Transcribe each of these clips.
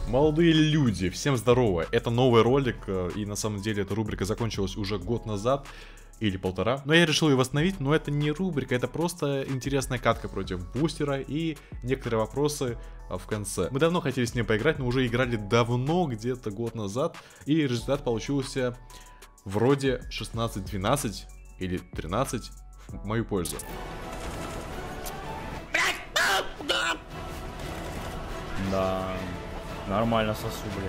Молодые люди, всем здорово, это новый ролик, и на самом деле эта рубрика закончилась уже год назад, или полтора. Но я решил ее восстановить, но это не рубрика, это просто интересная катка против бустера и некоторые вопросы в конце. Мы давно хотели с ней поиграть, но уже играли давно, где-то год назад, и результат получился вроде 16-12 или 13 в мою пользу. Да, нормально сосу, блядь.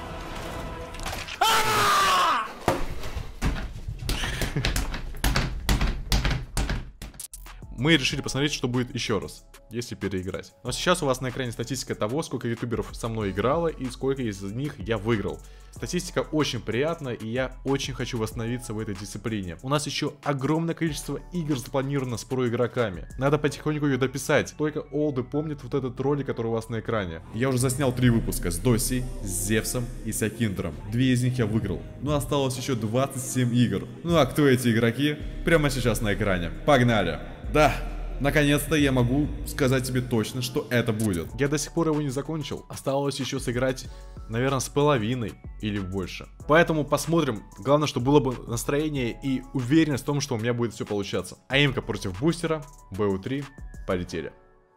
Мы решили посмотреть, что будет еще раз, если переиграть. Но сейчас у вас на экране статистика того, сколько ютуберов со мной играло и сколько из них я выиграл. Статистика очень приятная, и я очень хочу восстановиться в этой дисциплине. У нас еще огромное количество игр запланировано с проигроками. Надо потихоньку ее дописать. Только олды помнят вот этот ролик, который у вас на экране. Я уже заснял 3 выпуска с Досей, с Зевсом и с Акиндером. 2 из них я выиграл. Но осталось еще 27 игр. Ну а кто эти игроки? Прямо сейчас на экране. Погнали! Да, наконец-то я могу сказать тебе точно, что это будет. Я до сих пор его не закончил. Осталось еще сыграть, наверное, с половиной или больше. Поэтому посмотрим. Главное, чтобы было бы настроение и уверенность в том, что у меня будет все получаться. АИМка против бустера, БО3, полетели.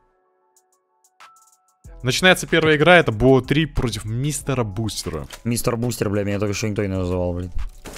Начинается первая игра, это БО3 против мистера Бустера. Мистер Бустер, бля, меня только еще никто не называл, блин.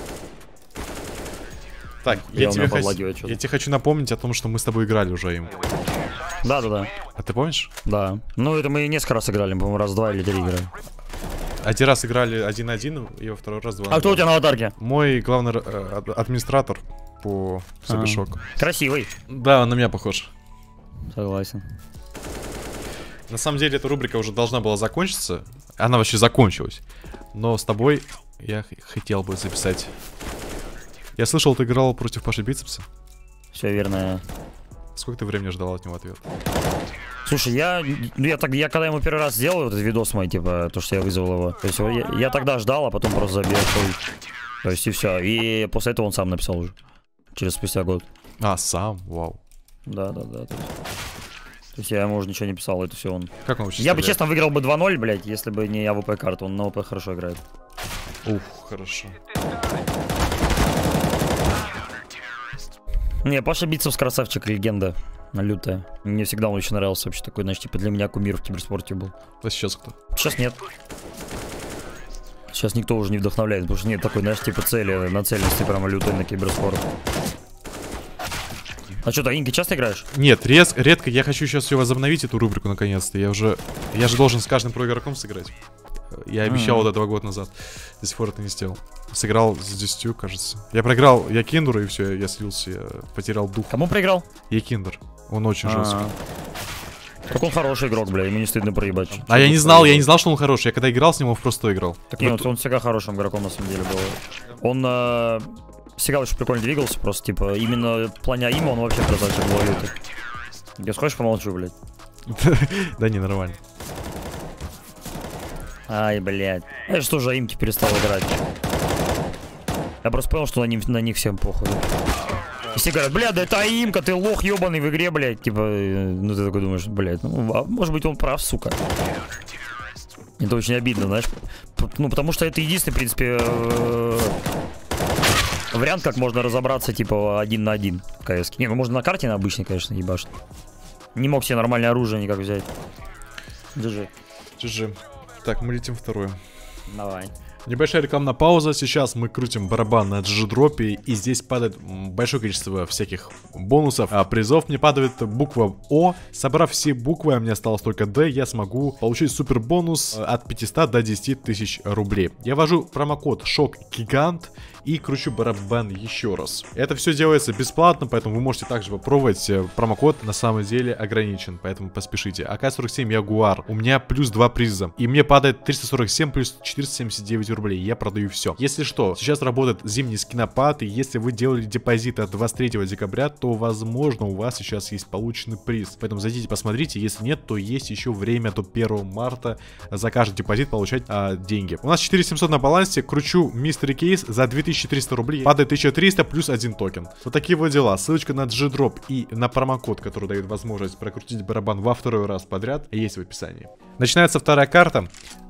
Так, я тебе хочу напомнить о том, что мы с тобой играли уже им. Да. А ты помнишь? Да. Ну, это мы несколько раз играли, по-моему, раз, 2 или 3 игры. Один раз играли 1-1, и во второй раз 2-2. А кто у тебя на аватарке? Мой главный администратор по Сабишок. Красивый. Да, он на меня похож. Согласен. На самом деле, эта рубрика уже должна была закончиться. Она вообще закончилась. Но с тобой я хотел бы записать... Я слышал, ты играл против Паши Бицепса. Все верно. Сколько ты времени ждал от него ответ? Слушай, я когда ему первый раз сделал этот видос мой, типа, то, что я вызвал его. То есть я тогда ждал, а потом просто забил. То есть и все. И после этого он сам написал уже. Спустя год. А, сам? Вау. Да. То есть я ему уже ничего не писал, это все он. Как он вообще Я бы, честно, выиграл бы 2-0, блядь, если бы не АВП карту. Он на АВП хорошо играет. Ух, хорошо. Не, Паша Бицепс красавчик, легенда. Лютая. Мне всегда он очень нравился вообще такой, знаешь, типа для меня кумир в киберспорте был. А сейчас кто? Сейчас нет. Сейчас никто уже не вдохновляет, потому что нет такой, знаешь, типа цели, нацеленности прямо лютой на киберспорт. А что, ты инки часто играешь? Нет, редко. Я хочу сейчас все возобновить, эту рубрику наконец-то. Я же должен с каждым проигроком сыграть. Я обещал вот этого год назад. До сих пор это не сделал. Сыграл с 10, кажется. Я проиграл Якиндеру, и все, я слился, я потерял дух. Кому проиграл? Якиндер. Он очень жесткий. Так он хороший игрок, бля, ему не стыдно проебать. А я не знал, что он хороший. Я когда играл с ним, он просто играл. Так нет, он всегда хорошим игроком на самом деле был. Он всегда очень прикольно двигался, просто типа именно в плане аима он вообще красавчик был лютый. Я хочешь помолчу, блядь? Да не, нормально. Ай, блядь. Я же тоже аимки перестал играть. Я просто понял, что на них всем похуй. И все говорят, блядь, да это аимка, ты лох ебаный в игре, блядь. Типа, ну ты такой думаешь, блядь, ну, а может быть он прав, сука. Это очень обидно, знаешь. Ну, потому что это единственный, в принципе, вариант, как можно разобраться, типа, 1 на 1 в КС. Не, ну можно на карте на обычной, конечно, ебашить. Не мог себе нормальное оружие никак взять. GG. Так, мы летим второе. Давай. Небольшая рекламная пауза. Сейчас мы крутим барабан на GG-дропе, и здесь падает большое количество всяких бонусов, призов. Мне падает буква О. Собрав все буквы, а мне осталось только Д, я смогу получить супер бонус от 500 до 10 тысяч рублей. Я ввожу промокод SHOCK-GIGANT и кручу барабан еще раз. Это все делается бесплатно, поэтому вы можете также попробовать. Промокод на самом деле ограничен, поэтому поспешите. АК-47 Ягуар. У меня плюс 2 приза. И мне падает 347 плюс 479 рублей. Я продаю все. Если что, сейчас работает зимний скинопад, и если вы делали депозит от 23 декабря, то возможно у вас сейчас есть полученный приз. Поэтому зайдите, посмотрите. Если нет, то есть еще время до 1 марта за каждый депозит получать деньги. У нас 4700 на балансе. Кручу мистери кейс за 2300 рублей. Падает 1300 плюс 1 токен. Вот такие вот дела. Ссылочка на GG-дроп и на промокод, который дает возможность прокрутить барабан во второй раз подряд, есть в описании. Начинается вторая карта.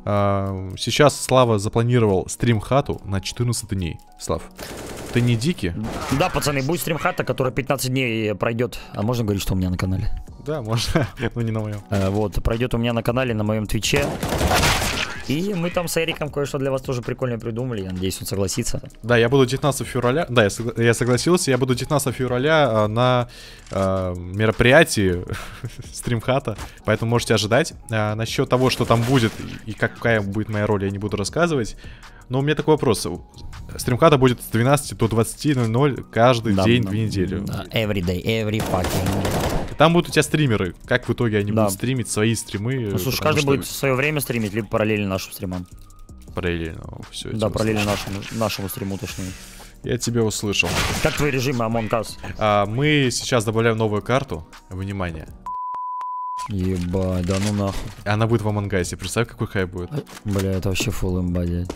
Сейчас Слава запланировал стрим-хату на 14 дней. Слав, ты не дикий? Да, пацаны, будет стрим-хата, которая 15 дней пройдет. А можно говорить, что у меня на канале? Да, можно, но не на моем. Вот, пройдет у меня на канале, на моем твиче. И мы там с Эриком кое-что для вас тоже прикольно придумали. Я надеюсь, он согласится. Да, я буду 19 февраля. Да, я согласился. Я буду 19 февраля на мероприятии стримхата. Поэтому можете ожидать. Насчет того, что там будет и какая будет моя роль, я не буду рассказывать. Но у меня такой вопрос. Стримхата будет с 12 до 20:00 каждый день, 2 недели. Every day, every fucking day. Там будут у тебя стримеры. Как в итоге они будут стримить свои стримы? Ну, слушай, каждый будет в свое время стримить, либо параллельно нашим стримам. Параллельно, все. Да, параллельно нашему стриму, точнее. Я тебя услышал. Как твои режимы, Among Us? Мы сейчас добавляем новую карту. Внимание. Ебать, да ну нахуй. Она будет в Among Us. Представь, какой хайп будет. Бля, это вообще фулл имба, дядь.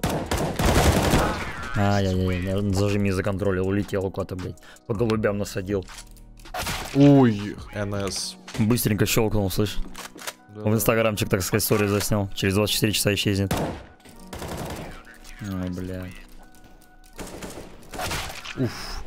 Ай-яй-яй, зажими, законтролил, улетел куда-то, блядь. По голубям насадил. Ой, НС. Быстренько щелкнул, слышь. Да. В инстаграмчик, так сказать, стори заснял. Через 24 часа исчезнет. Ой, бля. Уф.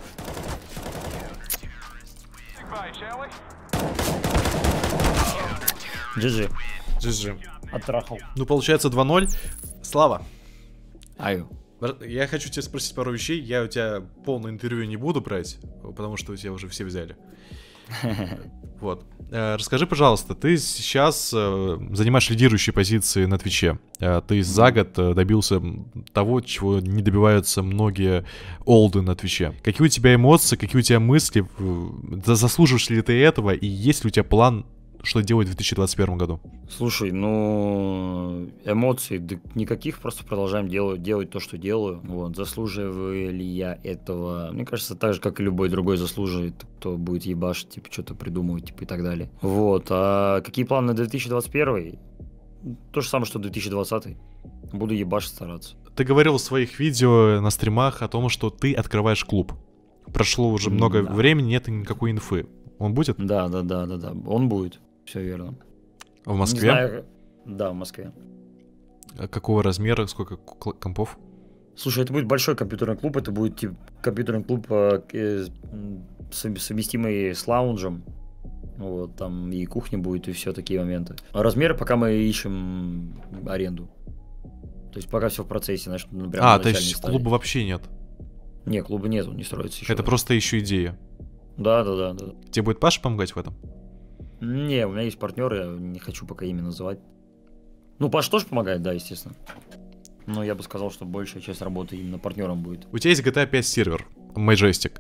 GG. GG. Оттрахал. Ну, получается 2-0. Слава. Аю. Я хочу тебя спросить пару вещей. Я у тебя полное интервью не буду брать, потому что у тебя уже все взяли. Вот. Расскажи, пожалуйста, ты сейчас занимаешь лидирующие позиции на Твиче. Ты за год добился того, чего не добиваются многие олды на Твиче. Какие у тебя эмоции, какие у тебя мысли? Заслуживаешь ли ты этого? И есть ли у тебя план, что делать в 2021 году? Слушай, ну, эмоций да никаких, просто продолжаем делать то, что делаю. Вот, заслуживаю ли я этого? Мне кажется, так же, как и любой другой заслуживает, кто будет ебашить, типа, что-то придумывать, типа, и так далее. Вот, а какие планы на 2021? То же самое, что 2020. Буду ебашить, стараться. Ты говорил в своих видео на стримах о том, что ты открываешь клуб. Прошло уже много времени, нет никакой инфы. Он будет? Да, он будет. Все верно. В Москве? Не знаю. Да, в Москве. А какого размера, сколько компов? Слушай, это будет большой компьютерный клуб, это будет типа компьютерный клуб совместимый с лаунжем. Вот, там и кухня будет, и все такие моменты. А размеры пока мы ищем аренду. То есть пока все в процессе, знаешь, прям то есть клуба вообще нет? Не, клуба нету, не строится еще. Это просто еще идея. Да. Тебе будет Паша помогать в этом? Не, у меня есть партнеры, я не хочу пока имя называть. Ну, Паша тоже помогает, да, естественно. Но я бы сказал, что большая часть работы именно партнером будет. У тебя есть GTA 5 сервер, Majestic.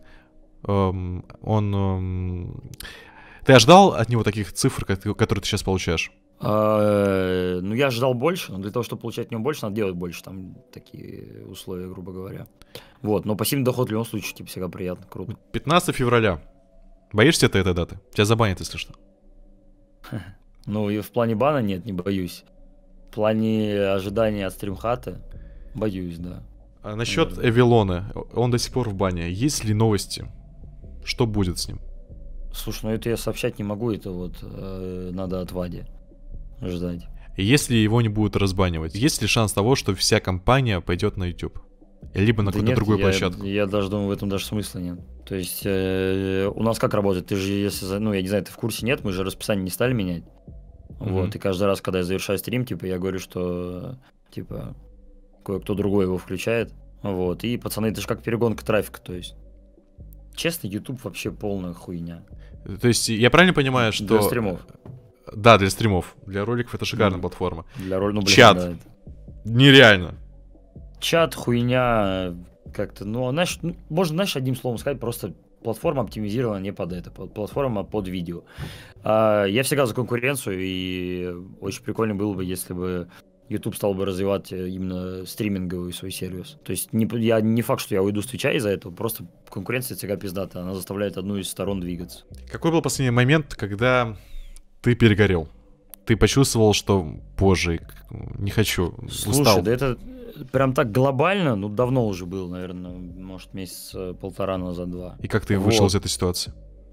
Ты ожидал от него таких цифр, которые ты сейчас получаешь? Ну, я ожидал больше, но для того, чтобы получать от него больше, надо делать больше. Там такие условия, грубо говоря. Вот, но пассивный доход в любом случае, типа, всегда приятно, круто. 15 февраля. Боишься ты этой даты? Тебя забанят, если что. Ну, и в плане бана нет, не боюсь. В плане ожидания от стримхата боюсь, да. А насчет Эвилона, он до сих пор в бане. Есть ли новости? Что будет с ним? Слушай, ну это я сообщать не могу, это вот надо от Вади ждать. И если его не будут разбанивать, есть ли шанс того, что вся компания пойдет на YouTube? Либо на какую-то другую площадку? Я даже думаю, в этом даже смысла нет. То есть у нас как работает? Ты же, если, ну я не знаю, ты в курсе нет, мы же расписание не стали менять. Вот, и каждый раз, когда я завершаю стрим, типа, я говорю, что, типа, кое-кто другой его включает. Вот, и, пацаны, это же как перегонка трафика, то есть. Честно, YouTube вообще полная хуйня. То есть, я правильно понимаю, что... Для стримов. Да, для стримов. Для роликов это шикарная платформа. Для роликов, ну, блин, чат. Да, нереально. Чат, хуйня, как-то, ну, знаешь, можно, знаешь, одним словом сказать, просто платформа оптимизирована не под это, платформа под видео. Я всегда за конкуренцию, и очень прикольно было бы, если бы YouTube стал бы развивать именно стриминговый свой сервис. То есть я не факт, что я уйду с Твича из-за этого, просто конкуренция всегда пиздата, она заставляет одну из сторон двигаться. Какой был последний момент, когда ты перегорел? Ты почувствовал, что, боже, не хочу, Слушай, устал? Да это прям так глобально, ну давно уже было, наверное, может месяц полтора назад, 2. И как ты вышел из этой ситуации?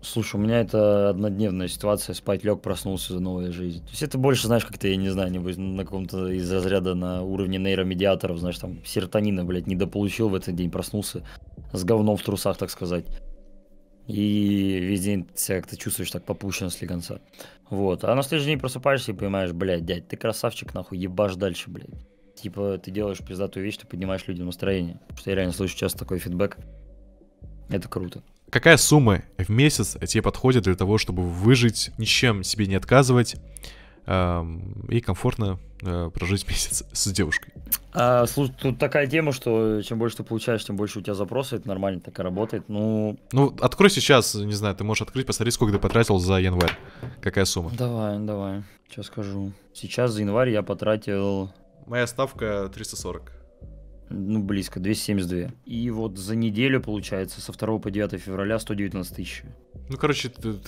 Слушай, у меня это однодневная ситуация, спать лег, проснулся, новая жизнь. То есть это больше, знаешь, как-то, я не знаю, небось, на каком-то из разряда на уровне нейромедиаторов, знаешь, там, серотонина, блядь, недополучил в этот день, проснулся с говном в трусах, так сказать. И весь день себя как-то чувствуешь так попущенно слегонца. Вот. А на следующий день просыпаешься и понимаешь, блядь, дядь, ты красавчик, нахуй, ебашь дальше, блядь. Типа, ты делаешь пиздатую вещь, ты поднимаешь людям настроение. Потому что я реально слышу часто такой фидбэк. Это круто. Какая сумма в месяц тебе подходит для того, чтобы выжить, ничем себе не отказывать и комфортно прожить месяц с девушкой? Слушай, тут такая тема, что чем больше ты получаешь, тем больше у тебя запросы. Это нормально так и работает. Ну, открой сейчас, не знаю, ты можешь открыть, посмотри, сколько ты потратил за январь. Какая сумма? Давай, сейчас скажу. Сейчас за январь я потратил... Моя ставка 340. Ну, близко, 272. И вот за неделю, получается, со 2 по 9 февраля 119 тысяч. Ну, короче,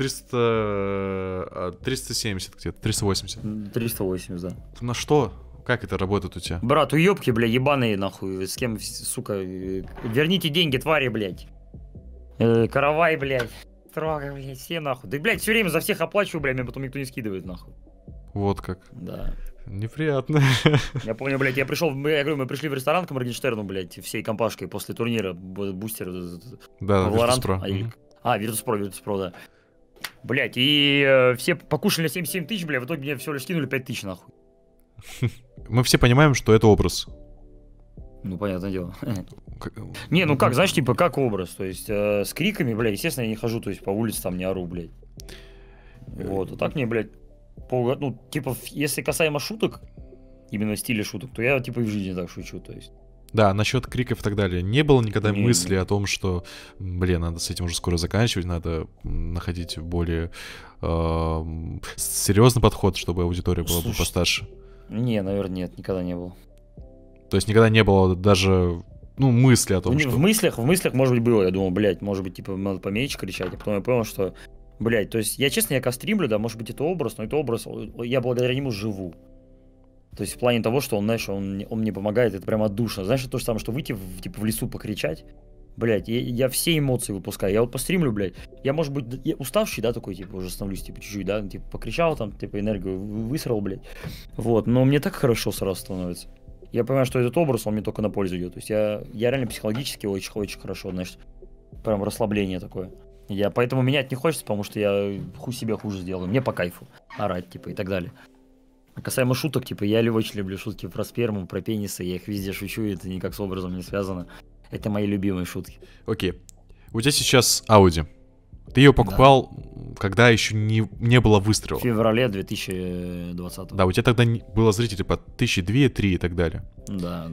370 где-то, 380. 380, да. На что? Как это работает у тебя? Брат, уёбки, бля, ебаные, нахуй. С кем, сука, верните деньги, твари, блядь. Каравай, блядь. Строго, блядь, все нахуй. Да, блядь, все время за всех оплачиваю, блядь, мне потом никто не скидывает, нахуй. Вот как. Да. Неприятно. Я помню, блядь, я говорю, мы пришли в ресторан к Моргенштерну, блядь, всей компашкой после турнира бустер. Да, Valorant. Virtus.pro, да. Блядь, и все покушали 77 тысяч, блядь, в итоге мне всего лишь скинули 5 тысяч, нахуй. Мы все понимаем, что это образ. Ну, понятное дело. Не, ну как, знаешь, типа, как образ, то есть с криками, блядь, естественно, я не хожу, то есть по улице там не ору, блядь. Вот, а так мне, блядь, ну, типа, если касаемо шуток, именно стиля шуток, то я, типа, и в жизни так шучу, то есть. Да, насчет криков и так далее. Не было никогда мысли о том, что, блин, надо с этим уже скоро заканчивать, надо находить более серьезный подход, чтобы аудитория была бы постарше. Не, наверное, нет, никогда не было. То есть никогда не было даже, ну, мысли о том, что... В мыслях, может быть, было. Я думал, блядь, может быть, типа, надо поменьше кричать. А потом я понял, что, блядь, то есть я, честно, я кастримлю, да, может быть, это образ, но это образ, я благодаря нему живу. То есть в плане того, что он, знаешь, он мне помогает, это прям отдушно. Знаешь, это то же самое, что выйти типа, в лесу покричать. Блядь, я все эмоции выпускаю. Я вот постримлю, блядь. Я, может быть, я уставший, да, такой, типа, уже становлюсь, типа, чуть-чуть, да, типа, покричал там, типа, энергию высрал, блядь. Вот, но мне так хорошо сразу становится. Я понимаю, что этот образ, он мне только на пользу идет. То есть я реально психологически очень хорошо, значит, прям расслабление такое. Поэтому менять не хочется, потому что я себе хуже сделаю. Мне по кайфу орать, типа, и так далее. А касаемо шуток, типа, я очень люблю шутки про сперму, про пенисы, я их везде шучу, и это никак с образом не связано. Это мои любимые шутки. Окей. У тебя сейчас Audi. Ты ее покупал, да, когда еще не было выстрела. В феврале 2020. Да, у тебя тогда было зрителей по 1002, 3 и так далее. Да.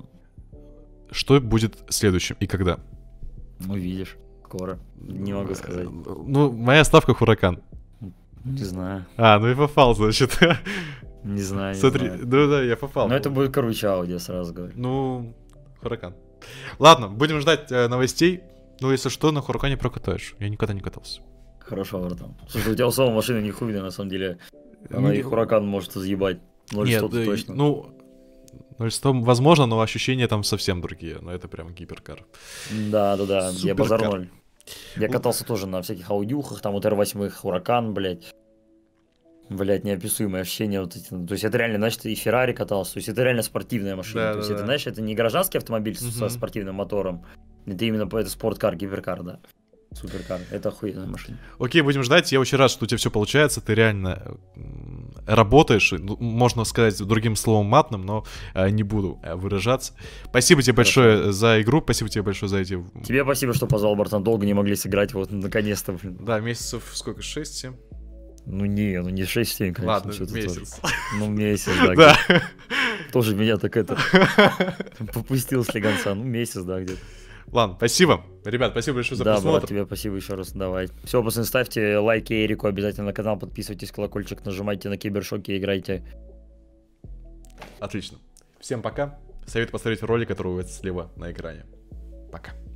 Что будет следующим и когда? Увидишь. Скоро. Не могу сказать. Ну, моя ставка Huracan. Не знаю. Ну и попал, значит. Не знаю. Смотри, да, я попал. Но это будет круче аудио, сразу говорю. Ну, Huracan. Ладно, будем ждать новостей. Ну, если что, на Huracan прокатаешь. Я никогда не катался. Хорошо, братан. Слушай, у тебя у самого машина не хуйная, на самом деле. Она и Huracan может съебать. 0-100 точно. Ну, 0-100 возможно, но ощущения там совсем другие. Но это прям гиперкар. Да. Я базар 0. Я катался тоже на всяких аудиухах, там вот R8, Huracan, блядь. Блядь, неописуемые ощущения вот эти. То есть это реально, значит, и Феррари катался. То есть это реально спортивная машина. Да, то есть это, знаешь, это не гражданский автомобиль со спортивным мотором. Это именно это спорткар, гиперкар, да. Суперкар. Это охуенная машина. Окей, будем ждать. Я очень рад, что у тебя все получается. Ты реально работаешь. Можно сказать другим словом матным, но не буду выражаться. Спасибо тебе большое за игру. Спасибо тебе большое за эти... Тебе спасибо, что позвал, братан. Долго не могли сыграть. Вот, наконец-то, блин. Да, месяцев сколько? 6-7? Ну не 6-7, конечно. Ладно, месяц. Тоже. Ну месяц, да. Да. Тоже меня так это... Попустил слегонца. Ну месяц, да, где-то. Ладно, спасибо. Ребят, спасибо большое за просмотр. Да, брат, тебе спасибо еще раз. Давай. Все, пацаны, ставьте лайки Эрику обязательно на канал, подписывайтесь, колокольчик нажимайте, на Кибершоке играйте. Отлично. Всем пока. Советую посмотреть ролик, который у вас слева на экране. Пока.